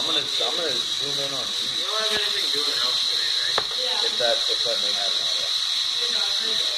I'm gonna zoom in on you. You don't have anything doing else today, right? If that may happen.